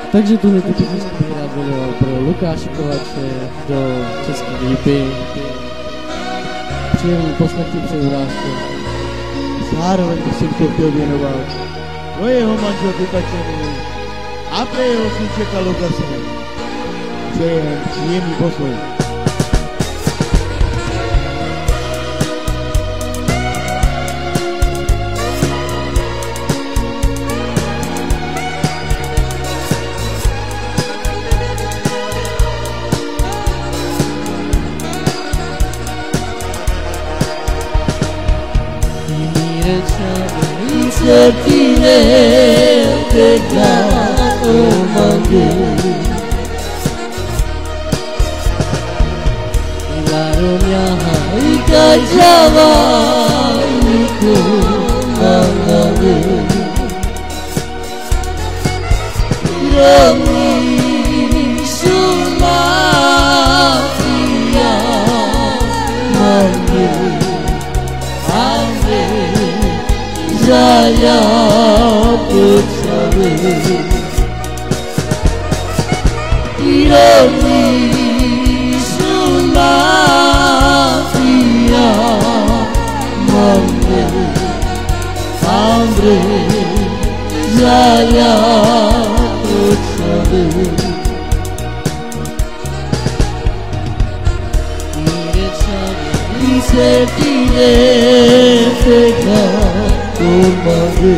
Takže tu netypicky bych rád věnoval pro Lukáše Kovače do České lípy. Příjemný poslechy při urážce. Zároveň bych si chtěl věnovat pro jeho manželku Kačenu a pro jeho synčeka Lukase. Přejem příjemný poslech. Sepine tekrar olmadı Varım yaha cevabı anladı Yüreğim sulmaya mandı Zaya putsalı İroni sulmafia Mamre Amre Zaya putsalı Sevdiğine tekrar olmadı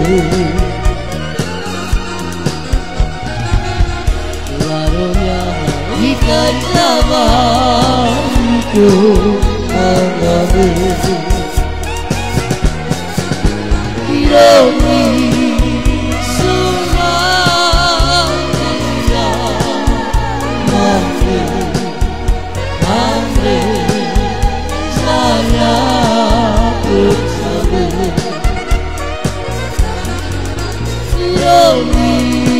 Varım ya birkaç zaman anladı İroni sulmaya Mamre Amre Zaya putsalı Yoni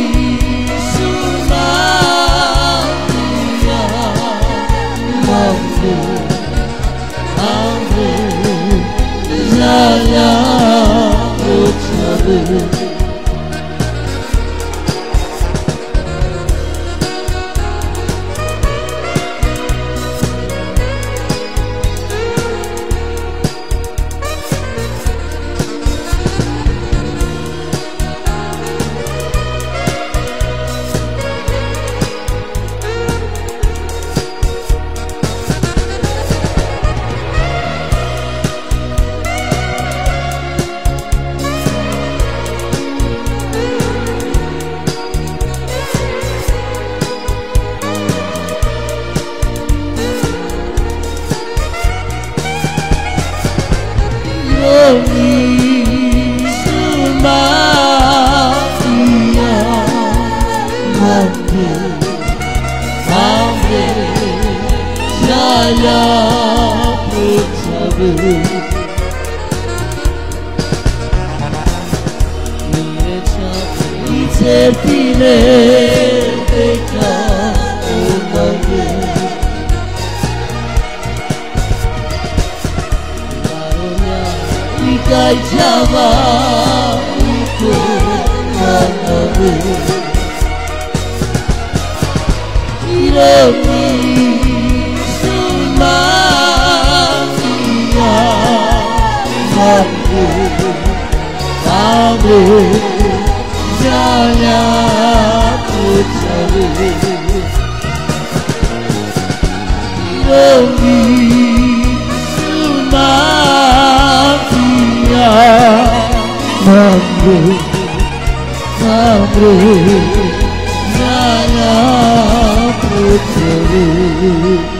sulmaya Mamre Amre Zaya putsalı Sepine tekrar olmadı Varım ya birkaç zaman anladı İroni sulmaya Mamre Zaya putsalı İroni sulmafia Mamre Zaya putsalı